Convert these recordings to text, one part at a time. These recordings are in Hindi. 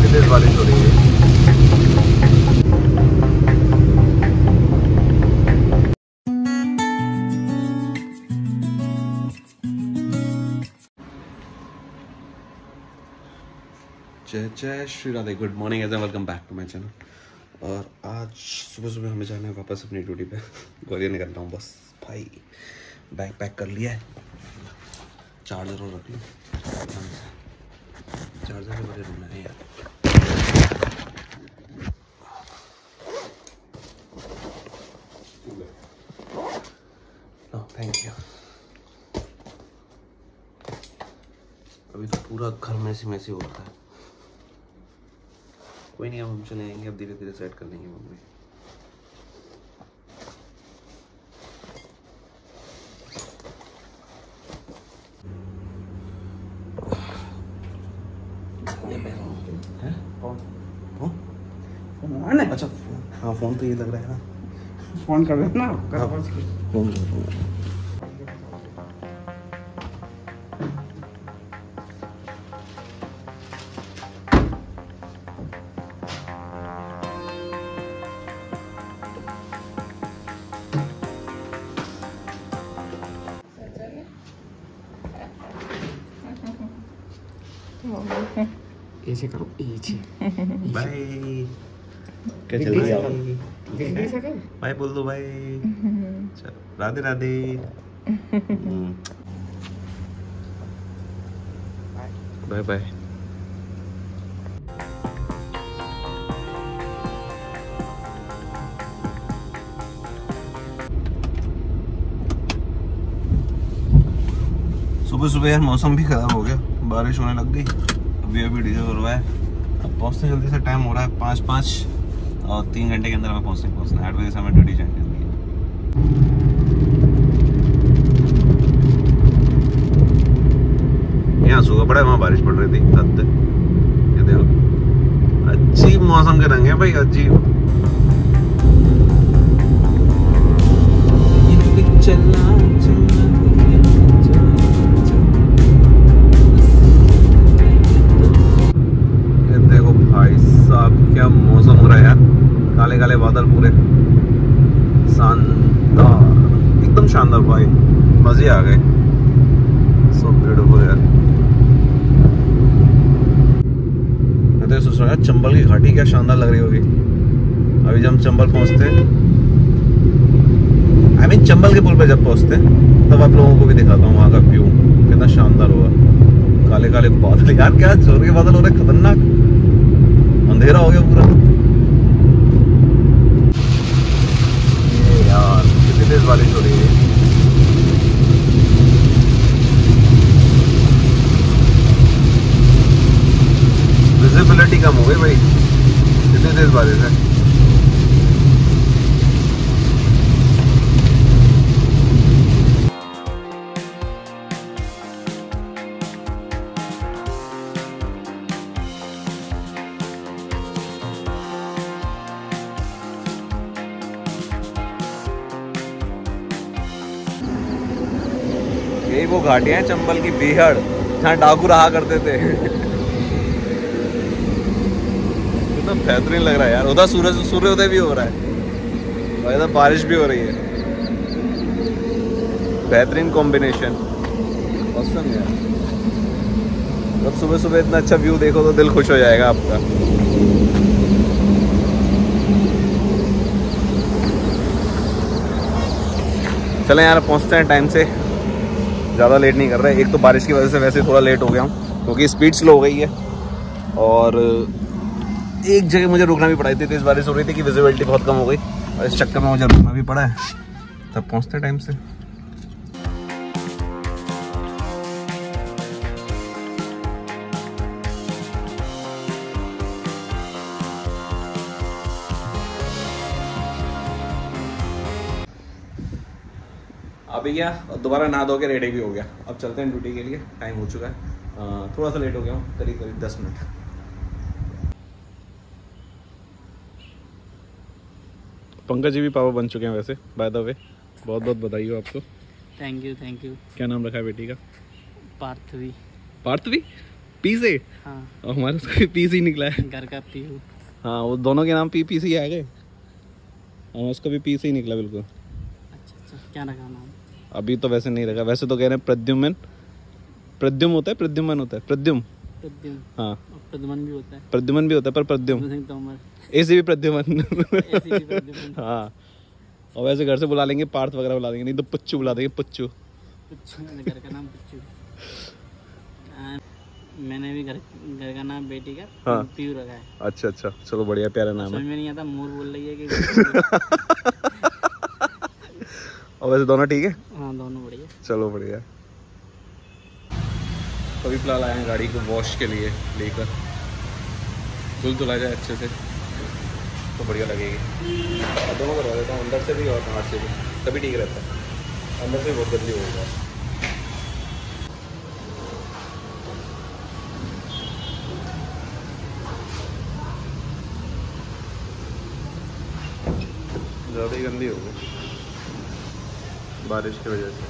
काफी तेज बारिश हो रही है। जय जय Shri Radhe. Good morning and welcome back to my channel. और आज सुबह सुबह हमें जाना है वापस अपनी ड्यूटी पे। ग्वालियर निकल रहा हूँ बस भाई। बैग पैक कर लिया है, चार्जर और रख लो। चार्जर के बगैर रुकना है यार। Thank you. अभी तो पूरा घर मैसी मैसी हो रहा है। कोई नहीं, अब हम चले आएंगे, अब धीरे धीरे सेट कर लेंगे मम्मी। फोन है? अच्छा हाँ, फोन तो ये लग रहा है ना। फोन कर देना। फोन ऐसे करो, ऐसे। बाय। क्या चल रही है? बाय बोल दो भाई। राधे राधे। Bye bye. सुबह सुबह यार मौसम भी खराब हो गया, बारिश होने लग गई। अभी अभी डीजल करवाया। अब पहुंचते जल्दी से, टाइम हो रहा है 5:05 और 3 घंटे के अंदर हमें पहुंचना है। 8 बजे से हमें ड्यूटी ज्वाइन करनी है। यहाँ सूखा पड़ा है, वहाँ बारिश पड़ रही थी। ये देखो, अजीब मौसम के रंग है भाई, अजीब। क्या मौसम हो रहा है यार, काले काले बादल पूरे, शानदार, एकदम शानदार भाई, मजे आ गए। सो ब्यूटीफुल यार। मैं तो सोच रहा हूँ चंबल की घाटी क्या शानदार लग रही होगी। अभी जब हम चंबल पहुंचते, आई मीन चंबल के पुल पे जब पहुंचते तब आप लोगों को भी दिखाता हूँ वहाँ का व्यू कितना शानदार होगा। काले काले बादल यार, क्या जोर के बादल हो रहे, खतरनाक। अंधेरा हो गया पूरा। यार कितनी तेज बारिश हो रही है। विजिबिलिटी कम हो गई भाई, कितनी तेज बारिश है। यही वो घाटियां हैं चंबल की, बेहड़, जहाँ डाकू रहा करते थे। कितना बेहतरीन लग रहा है यार। उधर सूर्योदय भी हो रहा है और इधर बारिश भी हो रही है। बेहतरीन कॉम्बिनेशन, औसम यार। जब सुबह सुबह इतना अच्छा व्यू देखो तो दिल खुश हो जाएगा आपका। चलें यार, पहुंचते हैं टाइम से, ज़्यादा लेट नहीं कर रहे। एक तो बारिश की वजह से वैसे थोड़ा लेट हो गया हूँ क्योंकि स्पीड स्लो हो गई है, और एक जगह मुझे रुकना भी पड़ा। इतनी तेज़ बारिश हो रही थी कि विजिबिलिटी बहुत कम हो गई, और इस चक्कर में मुझे रुकना भी पड़ा है। तब पहुँचते टाइम से। अभी क्या, दोबारा नहा धो के रेडी भी हो गया। अब चलते हैं ड्यूटी के लिए, टाइम हो चुका है। थोड़ा सा लेट हो गया हूँ, करीब 10 मिनट। पंकज जी भी पापा बन चुके हैं वैसे, बाय द वे। बहुत बहुत बधाई हो आपको। Thank you thank you. क्या नाम रखा है बेटी का? पार्थवी। पार्थवी? पी से? हाँ। और हमारे उसका भी पी से ही निकला है। घर का पीयू। हाँ, वो दोनों के नाम पी से ही आ गए। हाँ, उसका भी पी से ही निकला बिल्कुल। अच्छा, क्या रखा नाम? अभी तो वैसे नहीं रखा, वैसे तो कह रहे हैं प्रद्युम्न। प्रद्युम होता है, प्रद्युम्न होता है, प्रद्युम। हाँ, प्रद्युम्न भी होता है। प्रद्युम्न भी होता है, पर प्रद्युम सिंह तोमर। ऐसे भी प्रद्युम्न। ऐसे भी प्रद्युम्न। हाँ, और वैसे घर से बुला लेंगे, पार्थ वगैरह बुला देंगे, नहीं तो पुच्चू बुला देंगे, पुच्चू। घर का नाम पुच्चू। मैंने भी घर का नाम बेटी का पीयू रखा है। अच्छा, चलो बढ़िया, प्यारा नाम है। समझ में नहीं आता, मोर बोल रही है कि और वैसे दोनों ठीक है? हाँ, दोनों बढ़िया। चलो बढ़िया। अभी फिलहाल आए हैं गाड़ी को वॉश के लिए लेकर, धुला जाए अच्छे से तो बढ़िया लगेगी। और दोनों करवा देता हूँ, अंदर से भी और बाहर से भी, तभी ठीक रहता है। अंदर से भी बहुत जल्दी होगा। ज़्यादा ही गंदी हो गई बारिश की वजह से।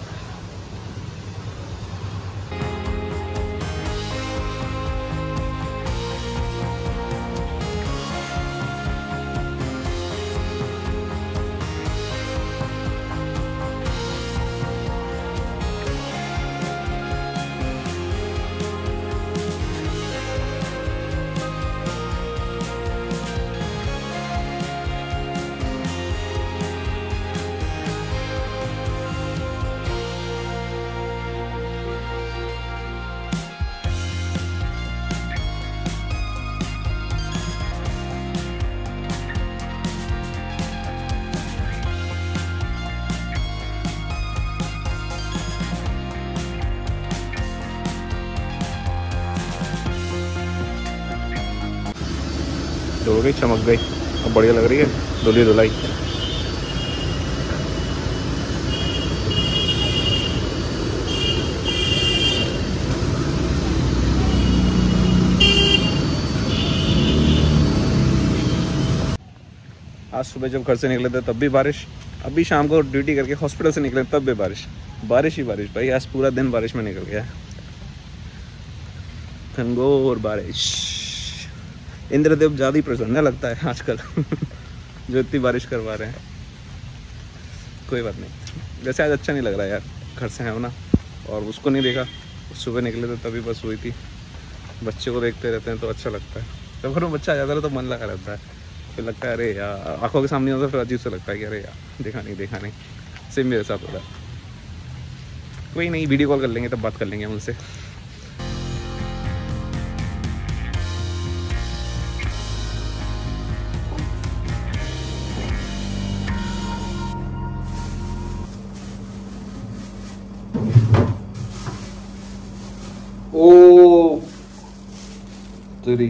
हो गई, चमक गई, अब बढ़िया लग रही है धुली धुलाई। आज सुबह जब घर से निकले थे तब भी बारिश, अभी शाम को ड्यूटी करके हॉस्पिटल से निकले तब भी बारिश, बारिश ही बारिश भाई। आज पूरा दिन बारिश में निकल गया, घनघोर बारिश। इंद्रदेव ज़्यादा ही प्रसन्न लगता है आजकल जो इतनी बारिश करवा रहे हैं। कोई बात नहीं, वैसे आज अच्छा नहीं लग रहा यार, घर से है ना, और उसको नहीं देखा, सुबह निकले थे तभी बस हुई थी। बच्चे को देखते रहते हैं तो अच्छा लगता है, जब घर में बच्चा आ जाता है तो मन लगा रहता है, फिर लगता है अरे यार, आंखों के सामने होता है फिर अजीब सा लगता है कि अरे यार देखा नहीं। सेम मेरे साथ हो रहा है। कोई नहीं, वीडियो कॉल कर लेंगे तब बात कर लेंगे उनसे। ओ तेरी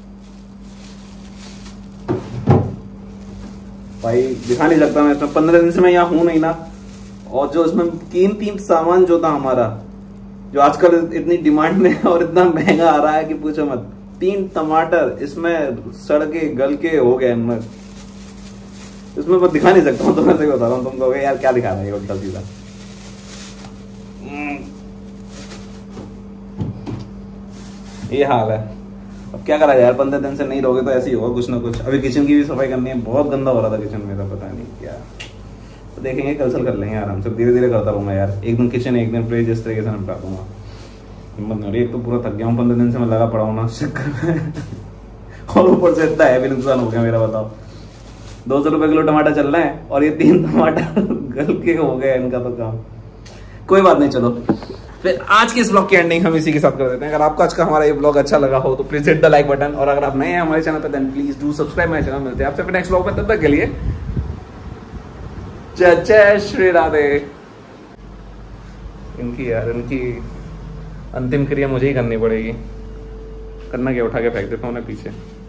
भाई, दिखा नहीं सकता मैं इसमें, 15 दिन से मैं यहाँ हूं नहीं ना। और जो इसमें कीमती सामान जो था हमारा, जो आजकल इतनी डिमांड में और इतना महंगा आ रहा है कि पूछो मत। 3 टमाटर इसमें सड़ के गल के हो गए इनमें, इसमें मैं दिखा नहीं सकता हूँ। तो मैं सही बता रहा हूँ, तुम कहोगे यार क्या दिखा रहा है उल्टा सीधा। ये हाल है, अब क्या करा यार, 15 दिन से नहीं रहोगे तो ऐसे ही होगा कुछ ना कुछ। अभी किचन की भी सफाई करनी है, बहुत गंदा हो रहा था किचन मेरा, पता नहीं क्या। तो देखेंगे, कल कर लेंगे आराम से, धीरे धीरे करता रहूंगा यार। एक दिन किचन, एक दिन फ्रिज, इस तरीके से निपटा दूंगा। हिम्मत नहीं हो रही, एक तो पूरा थक गया हूँ, 15 दिन से मैं लगा पड़ा हूँ ना चक्कर में और ऊपर से इतना हैवी नुकसान हो गया मेरा, बताओ। 200 रुपए किलो टमाटर चल रहे हैं और ये 3 टमाटर गल के हो गए इनका तो काम। कोई बात नहीं, चलो फिर आज के इस ब्लॉग की एंडिंग हम इसी के साथ कर देते हैं। अगर आपको आज का हमारा ये ब्लॉग अच्छा लगा हो तो please hit the like button, और अगर आप नए हैं हमारे चैनल पे then please do subscribe my channel. मिलते हैं आपसे फिर नेक्स्ट ब्लॉग में, तब तक के लिए जय श्री राधे। इनकी अंतिम क्रिया मुझे ही करनी पड़ेगी। करना क्या, उठा के फेंक देता हूँ पीछे।